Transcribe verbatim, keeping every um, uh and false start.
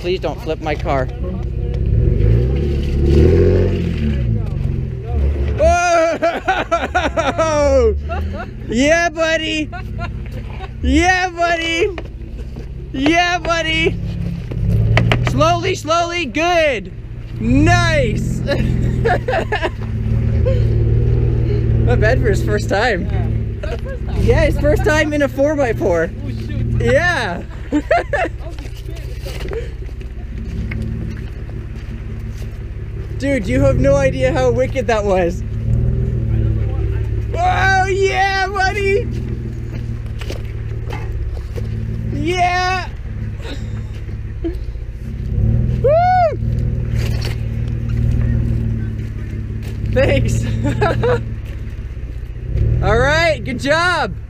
please don't flip my car. Whoa! Yeah, buddy. Yeah, buddy. Yeah, buddy. Slowly, slowly. Good. Nice. Not bad for his first time. Yeah, first time. Yeah, his first time in a four by four. Oh, shoot. Yeah. Dude, you have no idea how wicked that was. Oh, yeah, buddy. Yeah. Woo. Thanks. All right, good job.